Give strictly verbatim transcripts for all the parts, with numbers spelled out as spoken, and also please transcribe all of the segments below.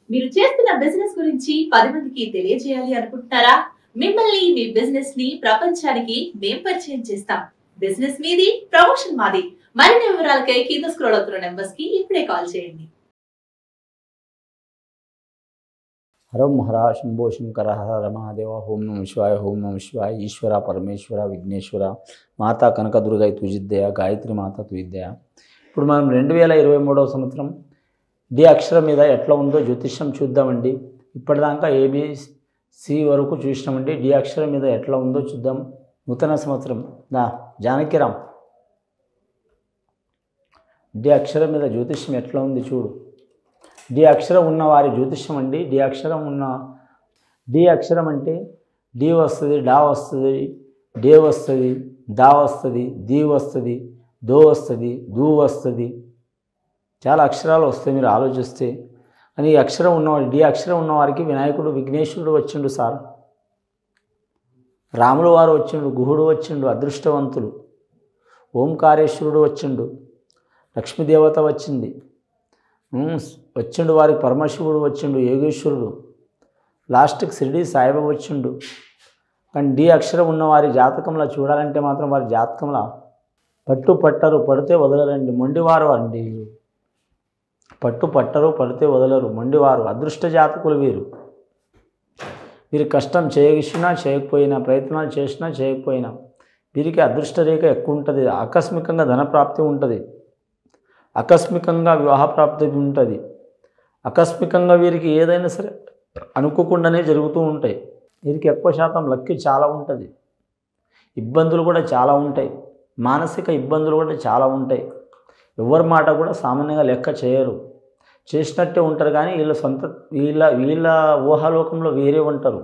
మీరు చేస్తున్న బిజినెస్ గురించి పది మందికి తెలియజేయాలి అనుకుంటున్నారా? మిమ్మల్ని మీ బిజినెస్ ని ప్రపంచానికి మేం పరిచయం చేస్తాం. బిజినెస్ మీది, ప్రమోషన్ మాది. మరిన్ని వివరాలకై కింద స్క్రోల్ అవుతున్న నెంబర్స్ కి ఇప్పుడే కాల్ చేయండి. హరం హర శంభో శంకర హర రమహాదేవ. ఓం నమ శివాయ, ఓం నమ శివాయ. ఈశ్వర పరమేశ్వర విఘ్నేశ్వర మాతా కనకదుర్గై తుజిద్దయ, గాయత్రి మాత తుజిద్దయ. ఇప్పుడు మనం రెండు వేల ఇరవై మూడవ సంవత్సరం డి అక్షరం మీద ఎట్లా ఉందో జ్యోతిష్యం చూద్దామండి. ఇప్పటిదాకా ఏబిసి వరకు చూసినామండి. డి అక్షరం మీద ఎట్లా ఉందో చూద్దాం. నూతన సంవత్సరం నా జానకిరామ్, డి అక్షరం మీద జ్యోతిష్యం ఎట్లా ఉంది చూడు. డి అక్షరం ఉన్న వారి జ్యోతిష్యం అండి. డి అక్షరం ఉన్న డి అక్షరం అంటే డి వస్తుంది, డా వస్తుంది, డే వస్తుంది, దా వస్తుంది, దీ వస్తుంది, దో వస్తుంది, దూ వస్తుంది. చాలా అక్షరాలు వస్తాయి మీరు ఆలోచిస్తే. అని ఈ అక్షరం ఉన్నవాడు, డి అక్షరం ఉన్నవారికి వినాయకుడు విఘ్నేశ్వరుడు వచ్చిండు సార్, రాములు వారు వచ్చిండు, గుహుడు వచ్చిండు, అదృష్టవంతులు, ఓంకారేశ్వరుడు వచ్చిండు, లక్ష్మీదేవత వచ్చింది, వచ్చిండు వారికి పరమశివుడు వచ్చిండు, యోగేశ్వరుడు, లాస్ట్కి షిరిడి సాయిబాబా వచ్చిండు. కానీ డి అక్షరం ఉన్న వారి జాతకంలో చూడాలంటే మాత్రం వారి జాతకంలో పట్టు పట్టరు, పడితే వదలరండి, మొండివారు అండి. పట్టు పట్టరు, పడితే వదలరు, మొండివారు, అదృష్ట జాతకులు వీరు. వీరు కష్టం చేసినా చేయకపోయినా, ప్రయత్నాలు చేసినా చేయకపోయినా వీరికి అదృష్ట రేఖ ఎక్కువ ఉంటుంది. ఆకస్మికంగా ధనప్రాప్తి ఉంటుంది, ఆకస్మికంగా వివాహ ప్రాప్తి ఉంటుంది, ఆకస్మికంగా వీరికి ఏదైనా సరే అనుకోకుండానే జరుగుతూ ఉంటాయి. వీరికి ఎక్కువ శాతం లక్కి చాలా ఉంటుంది, ఇబ్బందులు కూడా చాలా ఉంటాయి, మానసిక ఇబ్బందులు కూడా చాలా ఉంటాయి. ఎవరి మాట కూడా సామాన్యంగా లెక్క చేయరు, చేసినట్టే ఉంటారు. కానీ వీళ్ళ సొంత వీళ్ళ వీళ్ళ ఊహాలోకంలో వేరే ఉంటారు.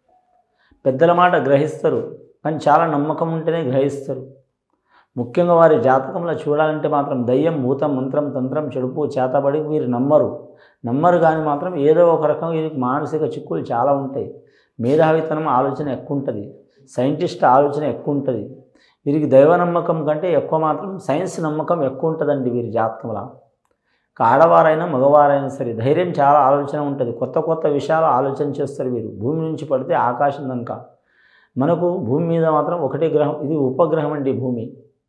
పెద్దల మాట గ్రహిస్తారు, కానీ చాలా నమ్మకం ఉంటేనే గ్రహిస్తారు. ముఖ్యంగా వారి జాతకంలో చూడాలంటే మాత్రం దయ్యం, భూతం, మంత్రం, తంత్రం, చెడుపు, చేతబడి వీరు నమ్మరు నమ్మరు కానీ మాత్రం ఏదో ఒక రకంగా వీరికి మానసిక చిక్కులు చాలా ఉంటాయి. మేధావితనం ఆలోచన ఎక్కువ ఉంటుంది, సైంటిస్ట్ ఆలోచన ఎక్కువ ఉంటుంది. వీరికి దైవ నమ్మకం కంటే ఎక్కువ మాత్రం సైన్స్ నమ్మకం ఎక్కువ ఉంటుందండి వీరి జాతకంలో. ఆడవారైనా మగవారైనా సరే ధైర్యం చాలా ఆలోచన ఉంటుంది, కొత్త కొత్త విషయాలు ఆలోచన చేస్తారు వీరు. భూమి నుంచి పడితే ఆకాశం దాకా. మనకు భూమి మీద మాత్రం ఒకటే గ్రహం, ఇది ఉపగ్రహం అండి భూమి.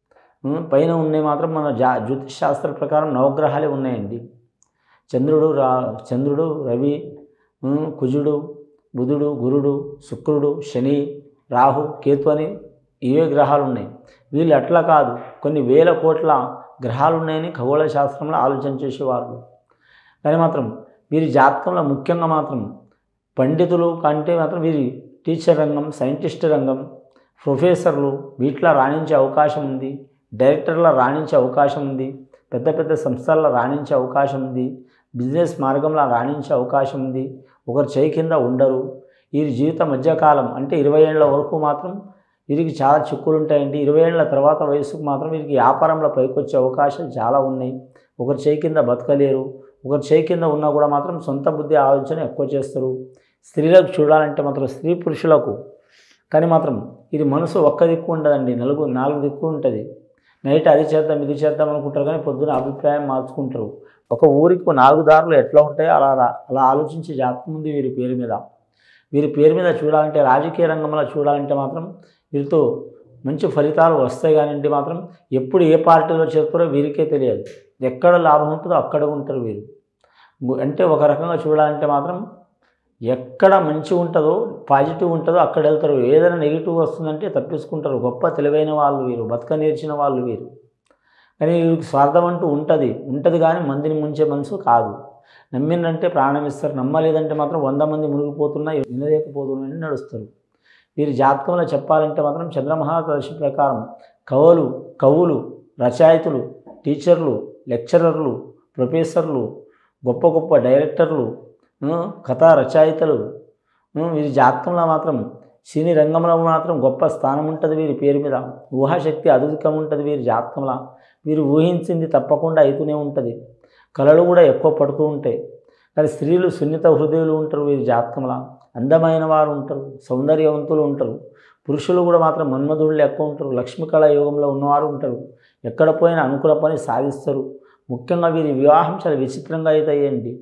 పైన ఉన్నాయి మాత్రం మన జా జ్యోతిష్ శాస్త్ర ప్రకారం నవగ్రహాలే ఉన్నాయండి. చంద్రుడు, రా చంద్రుడు, రవి, కుజుడు, బుధుడు, గురుడు, శుక్రుడు, శని, రాహు, కేతు అని ఇవే గ్రహాలు ఉన్నాయి. వీళ్ళు అట్లా కాదు, కొన్ని వేల కోట్ల గ్రహాలు ఉన్నాయని ఖగోళ శాస్త్రంలో ఆలోచన చేసేవారు. కానీ మాత్రం వీరి జాతకంలో ముఖ్యంగా మాత్రం పండితులు కంటే మాత్రం వీరి టీచర్ రంగం, సైంటిస్ట్ రంగం, ప్రొఫెసర్లు వీటిలో రాణించే అవకాశం ఉంది, డైరెక్టర్లో రాణించే అవకాశం ఉంది, పెద్ద పెద్ద సంస్థల్లో రాణించే అవకాశం ఉంది, బిజినెస్ మార్గంలో రాణించే అవకాశం ఉంది. ఒకరు చేయి కింద ఉండరు. వీరి జీవిత మధ్యకాలం అంటే ఇరవై ఏళ్ళ వరకు మాత్రం వీరికి చాలా చిక్కులు ఉంటాయండి. ఇరవై ఏళ్ళ తర్వాత వయసుకు మాత్రం వీరికి వ్యాపారంలో పైకొచ్చే అవకాశాలు చాలా ఉన్నాయి. ఒకరు చేయి కింద బతకలేరు, ఒకరు చేయి కింద ఉన్నా కూడా మాత్రం సొంత బుద్ధి ఆలోచన ఎక్కువ చేస్తారు. స్త్రీలకు చూడాలంటే మాత్రం స్త్రీ పురుషులకు కానీ మాత్రం ఇది మనసు ఒక్క దిక్కు ఉండదండి, నలుగు నాలుగు దిక్కు ఉంటుంది. నైట్ అది చేద్దాం ఇది చేద్దాం అనుకుంటారు, కానీ పొద్దున అభిప్రాయం మార్చుకుంటారు. ఒక ఊరికి నాలుగు దారులు ఎట్లా ఉంటాయో అలా అలా ఆలోచించే జాతకం ఉంది వీరి పేరు మీద. వీరి పేరు మీద చూడాలంటే, రాజకీయ రంగంలో చూడాలంటే మాత్రం వీరితో మంచి ఫలితాలు వస్తాయి. కానీ మాత్రం ఎప్పుడు ఏ పార్టీలో చేస్తారో వీరికే తెలియదు. ఎక్కడ లాభం ఉంటుందో అక్కడ ఉంటారు వీరు. అంటే ఒక రకంగా చూడాలంటే మాత్రం ఎక్కడ మంచి ఉంటుందో, పాజిటివ్ ఉంటుందో అక్కడ వెళ్తారు. ఏదైనా నెగిటివ్ వస్తుందంటే తప్పించుకుంటారు. గొప్ప తెలివైన వాళ్ళు వీరు, బతక నేర్చిన వాళ్ళు వీరు. కానీ వీరికి స్వార్థం అంటూ ఉంటుంది ఉంటుంది కానీ మందిని ముంచే మనసు కాదు. నమ్మిందంటే ప్రాణం ఇస్తారు, నమ్మలేదంటే మాత్రం వంద మంది మునిగిపోతున్నా వినలేకపోతున్నాయని నడుస్తారు. వీరి జాతకంలో చెప్పాలంటే మాత్రం చంద్రమహాదర్శి ప్రకారం కవులు కవులు రచయితలు, టీచర్లు, లెక్చరర్లు, ప్రొఫెసర్లు, గొప్ప గొప్ప డైరెక్టర్లు, కథా రచయితలు వీరి జాతకంలో మాత్రం సినీ రంగంలో మాత్రం గొప్ప స్థానం ఉంటుంది వీరి పేరు మీద. ఊహాశక్తి అధికం ఉంటుంది వీరి జాతకంలో. వీరు ఊహించింది తప్పకుండా అవుతూనే ఉంటుంది. కళలు కూడా ఎక్కువ పడుతూ ఉంటాయి. కానీ స్త్రీలు సున్నిత హృదయులు ఉంటారు వీరి జాతకంలో. అందమైన వారు ఉంటారు, సౌందర్యవంతులు ఉంటారు. పురుషులు కూడా మాత్రం మన్మధుళ్ళు ఎక్కువ ఉంటారు. లక్ష్మీకళ యోగంలో ఉన్నవారు ఉంటారు. ఎక్కడ పోయినా అనుకున్న పని సాధిస్తారు. ముఖ్యంగా వీరి వివాహం చాలా విచిత్రంగా అవుతాయండి.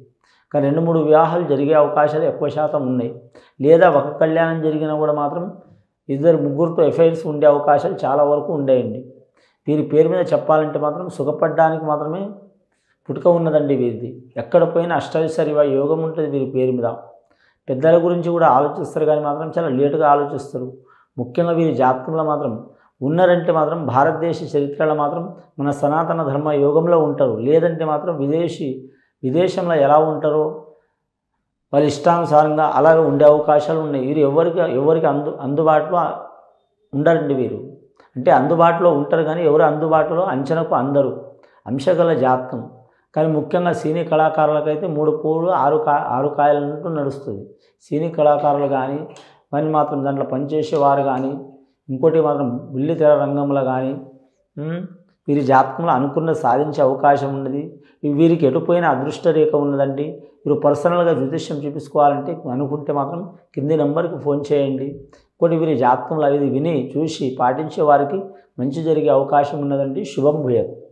కానీ రెండు మూడు వివాహాలు జరిగే అవకాశాలు ఎక్కువ శాతం ఉన్నాయి. లేదా ఒక కళ్యాణం జరిగినా కూడా మాత్రం ఇద్దరు ముగ్గురితో ఎఫైర్స్ ఉండే అవకాశాలు చాలా వరకు ఉండేయండి. వీరి పేరు మీద చెప్పాలంటే మాత్రం సుఖపడడానికి మాత్రమే పుట్టుక ఉన్నదండి వీరిది. ఎక్కడ పోయినా అష్టైశ్వర్య యోగం ఉంటుంది వీరి పేరు మీద. పెద్దల గురించి కూడా ఆలోచిస్తారు కానీ మాత్రం చాలా లేటుగా ఆలోచిస్తారు. ముఖ్యంగా వీరి జాతకంలో మాత్రం ఉన్నారంటే మాత్రం భారతదేశ చరిత్రలో మాత్రం మన సనాతన ధర్మ యోగంలో ఉంటారు. లేదంటే మాత్రం విదేశీ విదేశంలో ఎలా ఉంటారో వాళ్ళ ఇష్టానుసారంగా అలాగే ఉండే అవకాశాలు ఉన్నాయి. వీరు ఎవరికి ఎవరికి అందు అందుబాటులో ఉండరండి వీరు. అంటే అందుబాటులో ఉంటారు కానీ ఎవరు అందుబాటులో అంచనకు అందరు అంశగల జాతకం. కానీ ముఖ్యంగా సినీ కళాకారులకైతే మూడు పూలు ఆరు కా ఆరు కాయలన్నట్టు నడుస్తుంది. సినీ కళాకారులు కానీ పని మాత్రం దాంట్లో పనిచేసేవారు కానీ ఇంకోటి మాత్రం బుల్లితెర రంగంలో కానీ వీరి జాతకంలో అనుకున్న సాధించే అవకాశం ఉన్నది. వీరికి ఎటుపోయిన అదృష్ట రేఖ ఉన్నదండి. మీరు పర్సనల్గా జ్యోతిష్యం చూపించుకోవాలంటే అనుకుంటే మాత్రం కింది నెంబర్కి ఫోన్ చేయండి. ఇంకోటి వీరి జాతకంలో ఇది విని చూసి పాటించే వారికి మంచి జరిగే అవకాశం ఉన్నదండి. శుభం భూయాత్.